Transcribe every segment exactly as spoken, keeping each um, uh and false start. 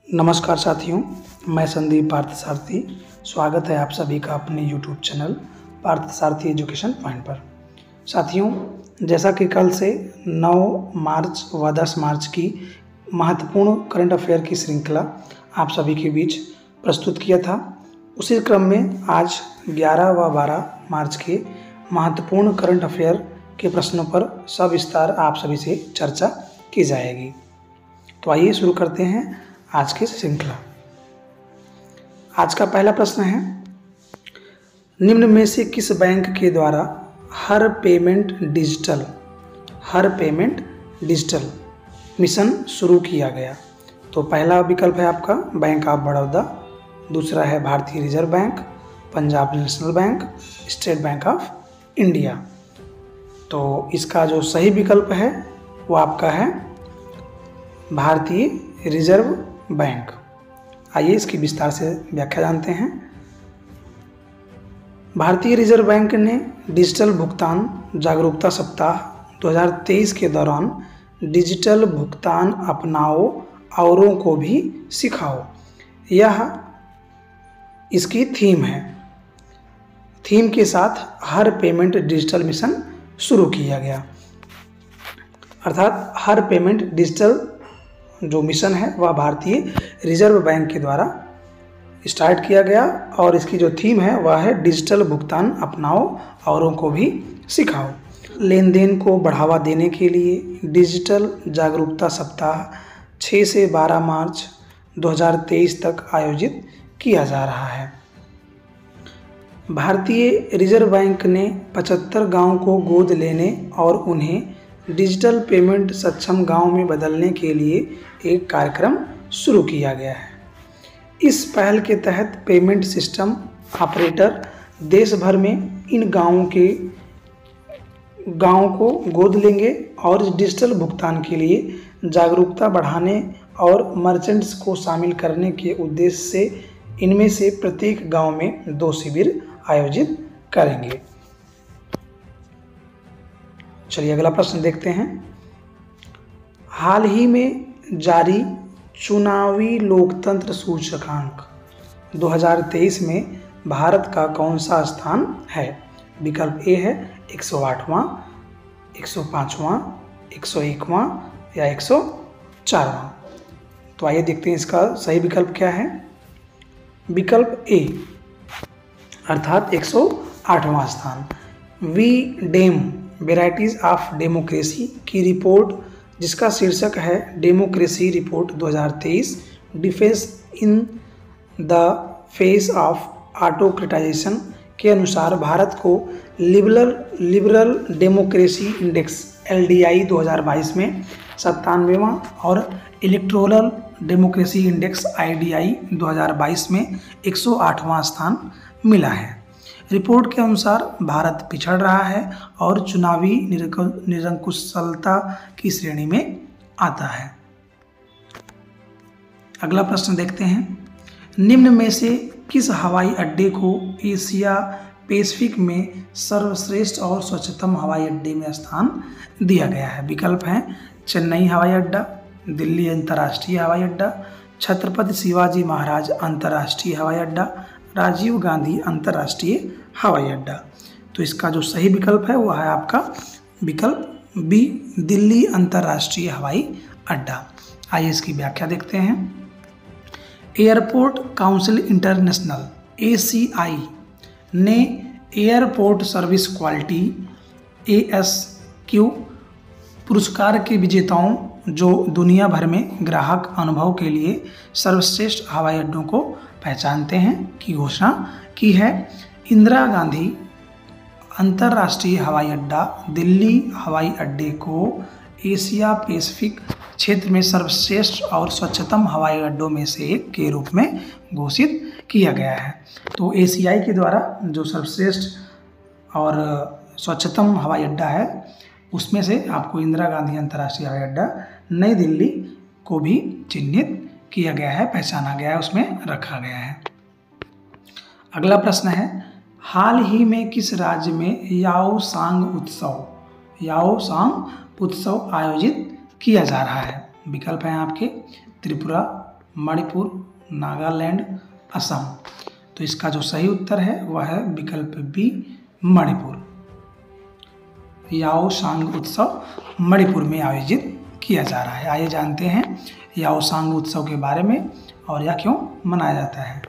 नमस्कार साथियों, मैं संदीप पार्थसारथी। स्वागत है आप सभी का अपने YouTube channel Parthasarathi education point पर। साथियों, जैसा कि कल से नौ मार्च व दस मार्च की महत्वपूर्ण करंट अफेयर की श्रृंखला आप सभी के बीच प्रस्तुत किया था, उसी क्रम में आज ग्यारह व बारह मार्च के महत्वपूर्ण करंट अफेयर के प्रश्नों पर सविस्तार आप सभी से चर्चा की जाएगी। तो आइए शुरू करते हैं आज की श्रृंखला। आज का पहला प्रश्न है, निम्न में से किस बैंक के द्वारा हर पेमेंट डिजिटल हर पेमेंट डिजिटल मिशन शुरू किया गया? तो पहला विकल्प है आपका बैंक ऑफ बड़ौदा, दूसरा है भारतीय reserve bank, Punjab national bank, state bank of India. तो इसका जो सही विकल्प है वो आपका है भारतीय रिजर्व बैंक। आइए इसकी विस्तार से व्याख्या जानते हैं। भारतीय रिजर्व बैंक ने डिजिटल भुगतान जागरूकता सप्ताह दो हज़ार तेईस के दौरान डिजिटल भुगतान अपनाओ, औरों को भी सिखाओ, यह इसकी थीम है। थीम के साथ हर पेमेंट डिजिटल मिशन शुरू किया गया, अर्थात हर पेमेंट डिजिटल जो मिशन है वह भारतीय रिजर्व बैंक के द्वारा स्टार्ट किया गया और इसकी जो थीम है वह है डिजिटल भुगतान अपनाओ, औरों को भी सिखाओ। लेन देन को बढ़ावा देने के लिए डिजिटल जागरूकता सप्ताह छह से बारह मार्च दो हज़ार तेईस तक आयोजित किया जा रहा है। भारतीय रिजर्व बैंक ने पचहत्तर गांवों को गोद लेने और उन्हें डिजिटल पेमेंट सक्षम गांव में बदलने के लिए एक कार्यक्रम शुरू किया गया है। इस पहल के तहत पेमेंट सिस्टम ऑपरेटर देश भर में इन गांवों के गांवों को गोद लेंगे और डिजिटल भुगतान के लिए जागरूकता बढ़ाने और मर्चेंट्स को शामिल करने के उद्देश्य से इनमें से प्रत्येक गांव में दो शिविर आयोजित करेंगे। चलिए अगला प्रश्न देखते हैं। हाल ही में जारी चुनावी लोकतंत्र सूचकांक दो हज़ार तेईस में भारत का कौन सा स्थान है? विकल्प ए है एक सौ आठवां, एक सौ पाँचवां, एक सौ एकवां या एक सौ चारवां। तो आइए देखते हैं इसका सही विकल्प क्या है। विकल्प ए अर्थात एक सौ आठवां स्थान। V dem varieties of democracy की रिपोर्ट, जिसका शीर्षक है डेमोक्रेसी रिपोर्ट दो हज़ार तेईस defence in the face of autocratisation के अनुसार भारत को liberal liberal democracy index L D I दो हज़ार बाईस में सत्तानवेवां और electoral democracy index I D I दो हज़ार बाईस में एक सौ आठवां स्थान मिला है। रिपोर्ट के अनुसार भारत पिछड़ रहा है और चुनावी निरंकुशता की श्रेणी में आता है। अगला प्रश्न देखते हैं। निम्न में से किस हवाई अड्डे को एशिया पैसिफिक में सर्वश्रेष्ठ और स्वच्छतम हवाई अड्डे में स्थान दिया गया है? विकल्प हैं चेन्नई हवाई अड्डा, दिल्ली अंतर्राष्ट्रीय हवाई अड्डा, छत्रपति शिवाजी महाराज अंतर्राष्ट्रीय हवाई अड्डा, राजीव गांधी अंतर्राष्ट्रीय हवाई अड्डा। तो इसका जो सही विकल्प है वह है आपका विकल्प बी, दिल्ली अंतर्राष्ट्रीय हवाई अड्डा। आइए इसकी व्याख्या देखते हैं। Airport council international A C I ने airport service quality A S Q पुरस्कार के विजेताओं जो दुनिया भर में ग्राहक अनुभव के लिए सर्वश्रेष्ठ हवाई अड्डों को पहचानते हैं की घोषणा की है। इंदिरा गांधी अंतर्राष्ट्रीय हवाई अड्डा दिल्ली हवाई अड्डे को एशिया पैसिफिक क्षेत्र में सर्वश्रेष्ठ और स्वच्छतम हवाई अड्डों में से एक के रूप में घोषित किया गया है। तो ए सी आई के द्वारा जो सर्वश्रेष्ठ और स्वच्छतम हवाई अड्डा है उसमें से आपको इंदिरा गांधी अंतर्राष्ट्रीय हवाई अड्डा नई दिल्ली को भी चिन्हित किया गया है, पहचाना गया है, उसमें रखा गया है। अगला प्रश्न है, हाल ही में किस राज्य में याओ सांग उत्सव याओ सांग उत्सव आयोजित किया जा रहा है? विकल्प हैं आपके त्रिपुरा, मणिपुर, नागालैंड, असम। तो इसका जो सही उत्तर है वह है विकल्प बी, मणिपुर। याओसांग उत्सव मणिपुर में आयोजित किया जा रहा है। आइए जानते हैं याओसांग उत्सव के बारे में और यह क्यों मनाया जाता है।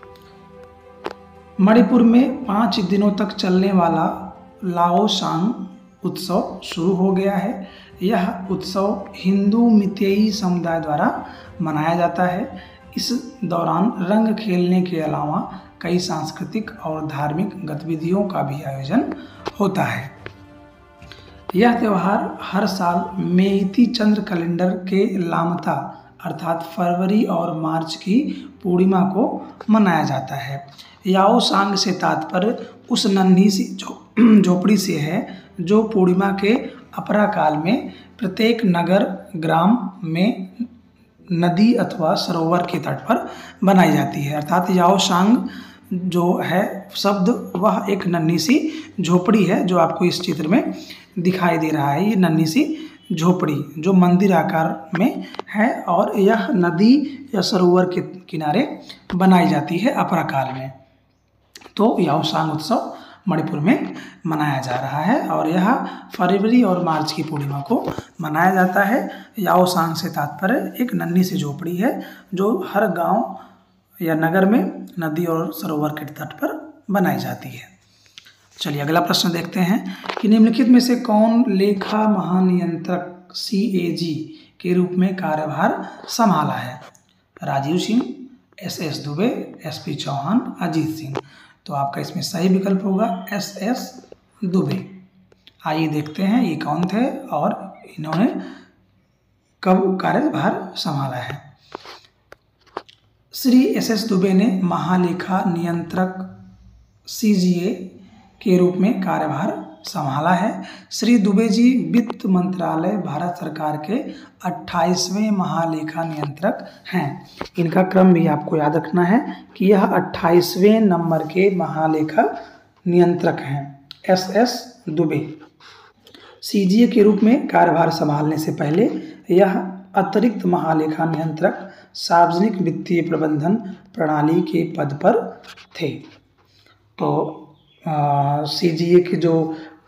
मणिपुर में पाँच दिनों तक चलने वाला लाओसांग उत्सव शुरू हो गया है। यह उत्सव हिंदू मितेई समुदाय द्वारा मनाया जाता है। इस दौरान रंग खेलने के अलावा कई सांस्कृतिक और धार्मिक गतिविधियों का भी आयोजन होता है। यह त्यौहार हर साल मेइती चंद्र कैलेंडर के लामता अर्थात फरवरी और मार्च की पूर्णिमा को मनाया जाता है। याओसांग से तात्पर्य उस नन्ही सी झोपड़ी से है जो पूर्णिमा के अपरा काल में प्रत्येक नगर ग्राम में नदी अथवा सरोवर के तट पर बनाई जाती है। अर्थात याओसांग जो है शब्द वह एक नन्ही सी झोपड़ी है जो आपको इस चित्र में दिखाई दे रहा है। ये नन्ही सी झोपड़ी जो मंदिर आकार में है और यह नदी या सरोवर के किनारे बनाई जाती है अपरा काल में। तो याओसांग उत्सव मणिपुर में मनाया जा रहा है और यह फरवरी और मार्च की पूर्णिमा को मनाया जाता है। याओसांग से तात्पर्य एक नन्ही सी झोपड़ी है जो हर गांव या नगर में नदी और सरोवर के तट पर बनाई जाती है। चलिए अगला प्रश्न देखते हैं कि निम्नलिखित में से कौन लेखा महानियंत्रक सी ए जी के रूप में कार्यभार संभाला है। Rajiv Singh, S S Dubey, S P Chauhan, Ajit Singh. तो आपका इसमें सही विकल्प होगा एस एस दुबे। आइए देखते हैं ये कौन थे और इन्होंने कब कार्यभार संभाला है। श्री एस एस दुबे ने महालेखा नियंत्रक सी जी ए के रूप में कार्यभार संभाला है। श्री दुबे जी वित्त मंत्रालय भारत सरकार के अट्ठाईसवें महालेखा नियंत्रक हैं। इनका क्रम भी आपको याद रखना है कि यह अट्ठाईसवें नंबर के महालेखा नियंत्रक हैं। S S Dubey C G A के रूप में कार्यभार संभालने से पहले यह अतिरिक्त महालेखा नियंत्रक सार्वजनिक वित्तीय प्रबंधन प्रणाली के पद पर थे। तो सी जी ए के जो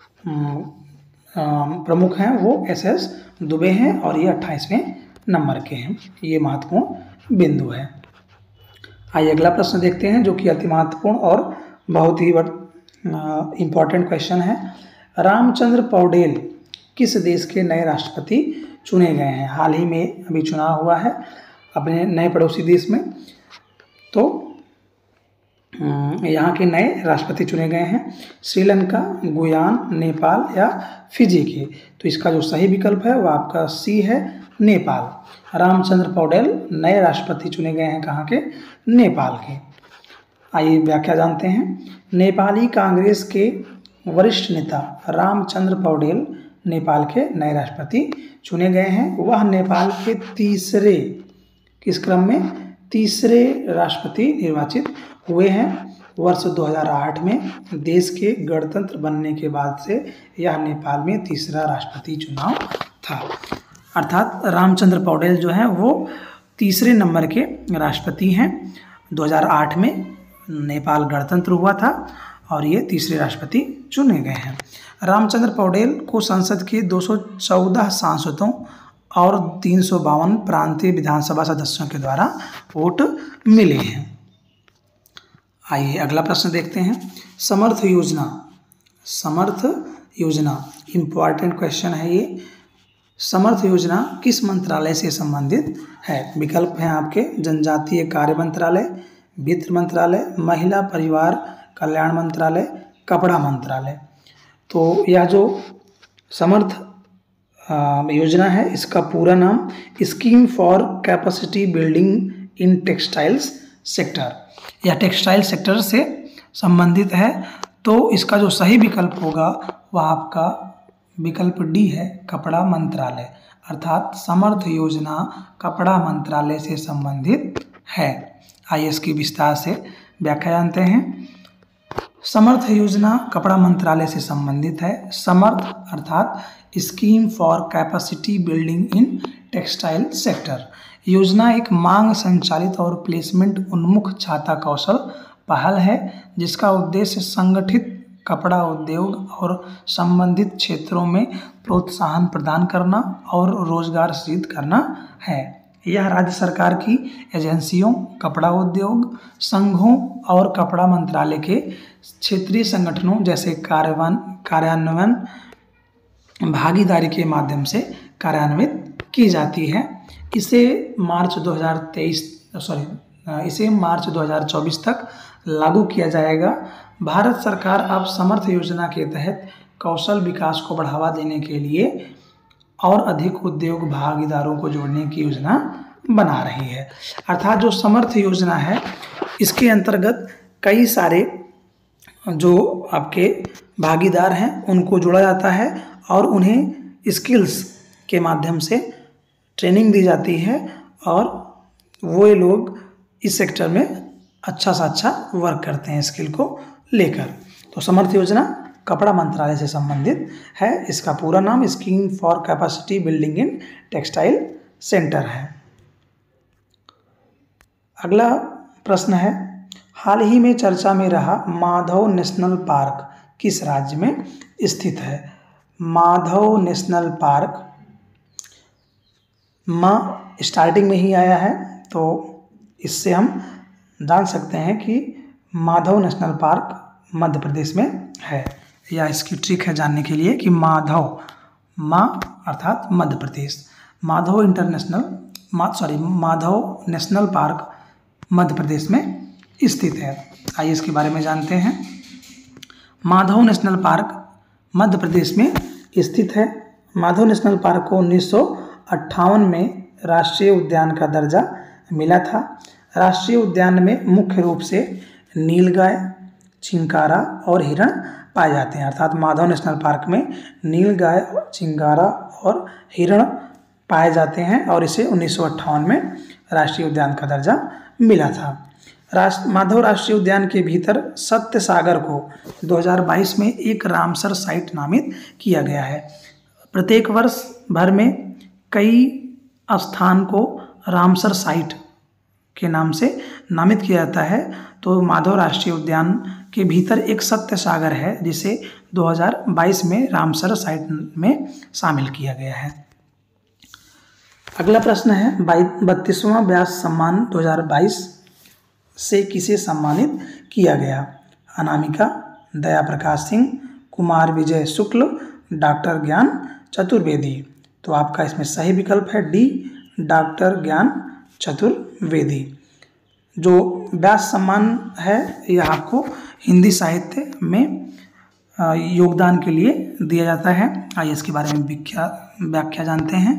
प्रमुख हैं वो एस एस दुबे हैं और ये अट्ठाईसवें नंबर के हैं। ये महत्वपूर्ण बिंदु है। आइए अगला प्रश्न देखते हैं जो कि अति महत्वपूर्ण और बहुत ही इम्पोर्टेंट क्वेश्चन है। रामचंद्र पौडेल किस देश के नए राष्ट्रपति चुने गए हैं। हाल ही में अभी चुनाव हुआ है अपने नए पड़ोसी देश में। तो यहाँ के नए राष्ट्रपति चुने गए हैं श्रीलंका, गुयान, नेपाल या फिजी के। तो इसका जो सही विकल्प है वह आपका सी है, नेपाल। रामचंद्र पौडेल नए राष्ट्रपति चुने गए हैं कहाँ के, नेपाल के। आइए व्याख्या जानते हैं। नेपाली कांग्रेस के वरिष्ठ नेता रामचंद्र पौडेल नेपाल के नए राष्ट्रपति चुने गए हैं। वह नेपाल के तीसरे किस क्रम में तीसरे राष्ट्रपति निर्वाचित हुए हैं। वर्ष दो हज़ार आठ में देश के गणतंत्र बनने के बाद से यह नेपाल में तीसरा राष्ट्रपति चुनाव था। अर्थात रामचंद्र पौडेल जो हैं वो तीसरे नंबर के राष्ट्रपति हैं। दो हज़ार आठ में नेपाल गणतंत्र हुआ था और ये तीसरे राष्ट्रपति चुने गए हैं। रामचंद्र पौडेल को संसद के दो सौ चौदह सांसदों और तीन सौ बावन प्रांतीय विधानसभा सदस्यों के द्वारा वोट मिले हैं। आइए अगला प्रश्न देखते हैं। समर्थ योजना समर्थ योजना इम्पॉर्टेंट क्वेश्चन है ये। समर्थ योजना किस मंत्रालय से संबंधित है। विकल्प हैं आपके जनजातीय कार्य मंत्रालय, वित्त मंत्रालय, महिला परिवार कल्याण मंत्रालय, कपड़ा मंत्रालय। तो यह जो समर्थ योजना है इसका पूरा नाम scheme for capacity building in textiles sector, यह टेक्सटाइल सेक्टर से संबंधित है। तो इसका जो सही विकल्प होगा वह आपका विकल्प डी है, कपड़ा मंत्रालय। अर्थात समर्थ योजना कपड़ा मंत्रालय से संबंधित है। आइए इसकी विस्तार से व्याख्या जानते हैं। समर्थ योजना कपड़ा मंत्रालय से संबंधित है। समर्थ अर्थात scheme for capacity building in textile sector, योजना एक मांग संचालित और प्लेसमेंट उन्मुख छात्र कौशल पहल है जिसका उद्देश्य संगठित कपड़ा उद्योग और संबंधित क्षेत्रों में प्रोत्साहन प्रदान करना और रोजगार सृजित करना है। यह राज्य सरकार की एजेंसियों, कपड़ा उद्योग संघों और कपड़ा मंत्रालय के क्षेत्रीय संगठनों जैसे कार्यान्वयन कार्यान्वयन भागीदारी के माध्यम से कार्यान्वित की जाती है। इसे मार्च दो हज़ार तेईस सॉरी इसे मार्च दो हज़ार चौबीस तक लागू किया जाएगा। भारत सरकार अब समर्थ योजना के तहत कौशल विकास को बढ़ावा देने के लिए और अधिक उद्योग भागीदारों को जोड़ने की योजना बना रही है। अर्थात जो समर्थ योजना है इसके अंतर्गत कई सारे जो आपके भागीदार हैं उनको जोड़ा जाता है और उन्हें स्किल्स के माध्यम से ट्रेनिंग दी जाती है और वो लोग इस सेक्टर में अच्छा सा अच्छा वर्क करते हैं स्किल को लेकर। तो समर्थ योजना कपड़ा मंत्रालय से संबंधित है। इसका पूरा नाम scheme for capacity building in textile centre है। अगला प्रश्न है, हाल ही में चर्चा में रहा माधव नेशनल पार्क किस राज्य में स्थित है? माधव नेशनल पार्क माँ स्टार्टिंग में ही आया है, तो इससे हम जान सकते हैं कि माधव नेशनल पार्क मध्य प्रदेश में है। या इसकी ट्रिक है जानने के लिए कि माधव माँ अर्थात मध्य प्रदेश, माधव इंटरनेशनल मा sorry Madhav national park Madhya Pradesh में स्थित है। आइए इसके बारे में जानते हैं। माधव नेशनल पार्क मध्य प्रदेश में स्थित है। माधव नेशनल पार्क को उन्नीस सौ अट्ठावन में राष्ट्रीय उद्यान का दर्जा मिला था। राष्ट्रीय उद्यान में मुख्य रूप से नीलगाय, चिंकारा और हिरण पाए जाते हैं। अर्थात माधव नेशनल पार्क में नीलगाय, चिंकारा और हिरण पाए जाते हैं और इसे उन्नीस सौ अट्ठावन में राष्ट्रीय उद्यान का दर्जा मिला था। राष्ट्र माधव राष्ट्रीय उद्यान के भीतर सत्य सागर को दो हज़ार बाईस में एक रामसर साइट नामित किया गया है। प्रत्येक वर्ष भर में कई स्थान को रामसर साइट के नाम से नामित किया जाता है। तो माधव राष्ट्रीय उद्यान के भीतर एक सत्य सागर है जिसे दो हज़ार बाईस में रामसर साइट में शामिल किया गया है। अगला प्रश्न है, बत्तीसवां व्यास सम्मान दो हज़ार बाईस से किसे सम्मानित किया गया? अनामिका, दया प्रकाश सिंह, कुमार विजय शुक्ल, डॉक्टर ज्ञान चतुर्वेदी। तो आपका इसमें सही विकल्प है डी, डॉक्टर ज्ञान चतुर्वेदी। जो व्यास सम्मान है यह आपको हिंदी साहित्य में योगदान के लिए दिया जाता है। आइए इसके बारे में व्याख्या व्याख्या जानते हैं।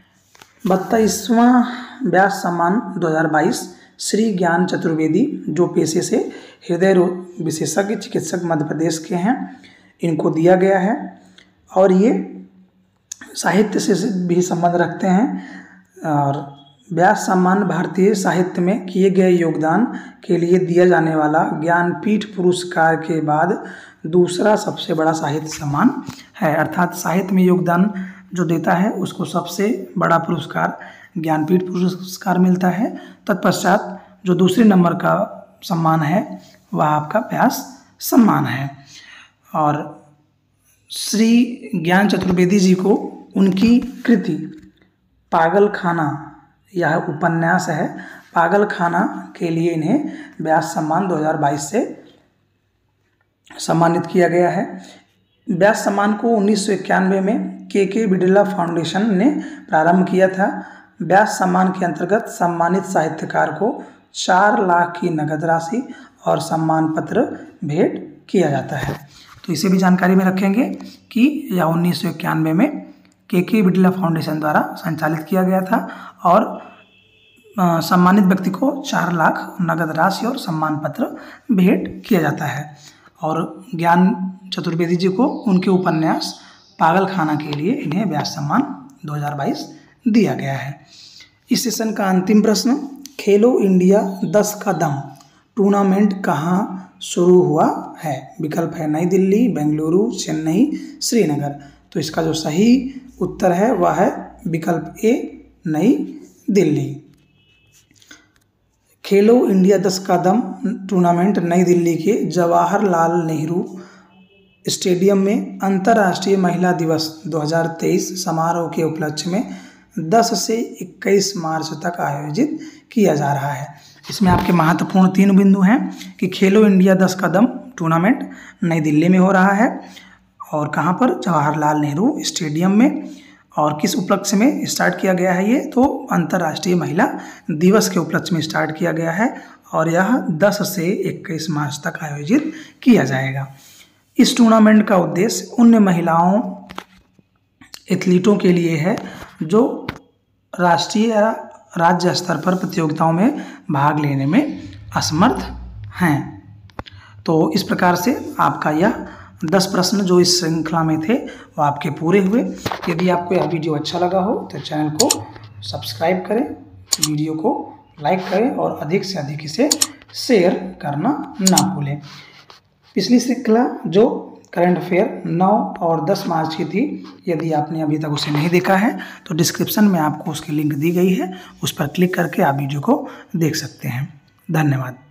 बत्तीसवां व्यास सम्मान दो हज़ार बाईस श्री ज्ञान चतुर्वेदी जो पेशे से हृदय रोग विशेषज्ञ चिकित्सक मध्य प्रदेश के हैं, इनको दिया गया है और ये साहित्य से भी संबंध रखते हैं। और व्यास सम्मान भारतीय साहित्य में किए गए योगदान के लिए दिया जाने वाला ज्ञानपीठ पुरस्कार के बाद दूसरा सबसे बड़ा साहित्य सम्मान है। अर्थात साहित्य में योगदान जो देता है उसको सबसे बड़ा पुरस्कार ज्ञानपीठ पुरस्कार मिलता है। तत्पश्चात जो दूसरे नंबर का सम्मान है वह आपका व्यास सम्मान है। और श्री ज्ञान चतुर्वेदी जी को उनकी कृति पागल खाना, यह उपन्यास है, पागल खाना के लिए इन्हें व्यास सम्मान दो हज़ार बाईस से सम्मानित किया गया है। व्यास सम्मान को उन्नीस सौ इक्यानवे में के के बिड़ला फाउंडेशन ने प्रारंभ किया था। व्यास सम्मान के अंतर्गत सम्मानित साहित्यकार को चार लाख की नगद राशि और सम्मान पत्र भेंट किया जाता है। तो इसे भी जानकारी में रखेंगे कि यह उन्नीस सौ इक्यानवे में के के बिड़ला फाउंडेशन द्वारा संचालित किया गया था और आ, सम्मानित व्यक्ति को चार लाख नगद राशि और सम्मान पत्र भेंट किया जाता है। और ज्ञान चतुर्वेदी जी को उनके उपन्यास पागल खाना के लिए इन्हें व्यास सम्मान दो हज़ार बाईस दिया गया है। इस सेशन का अंतिम प्रश्न, खेलो इंडिया दस का दम टूर्नामेंट कहाँ शुरू हुआ है? विकल्प है नई दिल्ली, बेंगलुरु, चेन्नई, श्रीनगर। तो इसका जो सही उत्तर है वह है विकल्प ए, नई दिल्ली। खेलो इंडिया दस कदम टूर्नामेंट नई दिल्ली के जवाहरलाल नेहरू स्टेडियम में अंतर्राष्ट्रीय महिला दिवस दो हज़ार तेईस समारोह के उपलक्ष्य में दस से इक्कीस मार्च तक आयोजित किया जा रहा है। इसमें आपके महत्वपूर्ण तीन बिंदु हैं कि खेलो इंडिया दस कदम टूर्नामेंट नई दिल्ली में हो रहा है और कहाँ पर, जवाहरलाल नेहरू स्टेडियम में, और किस उपलक्ष्य में स्टार्ट किया गया है ये, तो अंतर्राष्ट्रीय महिला दिवस के उपलक्ष्य में स्टार्ट किया गया है और यह दस से इक्कीस मार्च तक आयोजित किया जाएगा। इस टूर्नामेंट का उद्देश्य उन महिलाओं एथलीटों के लिए है जो राष्ट्रीय या राज्य स्तर पर प्रतियोगिताओं में भाग लेने में असमर्थ हैं। तो इस प्रकार से आपका यह दस प्रश्न जो इस श्रृंखला में थे वो आपके पूरे हुए। यदि आपको यह वीडियो अच्छा लगा हो तो चैनल को सब्सक्राइब करें, वीडियो को लाइक करें और अधिक से अधिक इसे शेयर करना ना भूलें। पिछली श्रृंखला जो करंट अफेयर नौ और दस मार्च की थी, यदि आपने अभी तक उसे नहीं देखा है तो डिस्क्रिप्शन में आपको उसकी लिंक दी गई है, उस पर क्लिक करके आप वीडियो को देख सकते हैं। धन्यवाद।